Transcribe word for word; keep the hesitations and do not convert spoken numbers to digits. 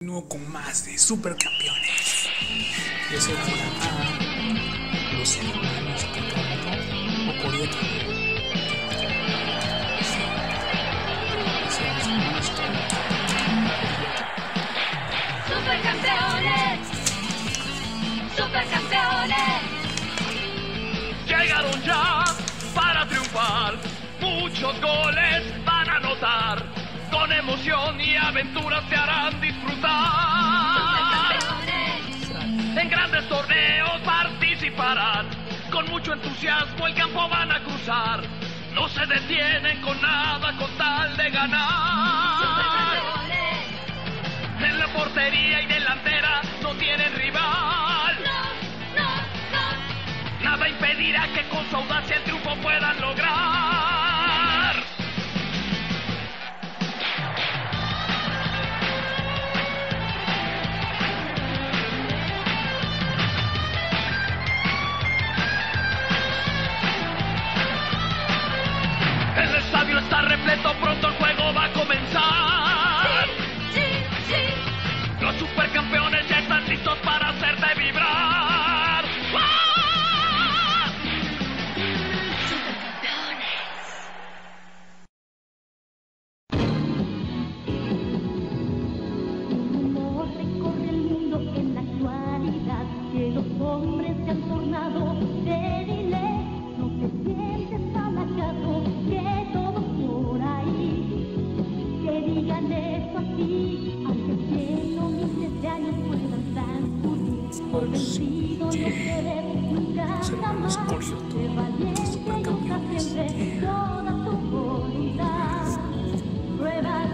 Continúo con más de Supercampeones. Yo soy ahora a los hermanos Kakamoto o Koryoto. Supercampeones, supercampeones. Llegaron ya para triunfar, muchos goles van a anotar, con emoción y aventuras te harán disfrutar. En grandes torneos participarán, con mucho entusiasmo el campo van a cruzar, no se detienen con nada con tal de ganar. En la portería y delantera no tienen rival. No, no, no. Nada impedirá que con su audacia el triunfo puedan lograr. El estadio está repleto, pronto el juego va a comenzar. Sí, sí, sí. Los supercampeones ya están listos para hacerte vibrar. ¡Ah! No recorre el mundo en la actualidad, que los hombres se han tornado débiles. No te sientes halagado, que todos por ahí te digan eso así, aunque ciento miles de años puedan transcurrir. Por vencido no te debes nunca jamás, sé valiente y usa siempre toda tu voluntad. Prueba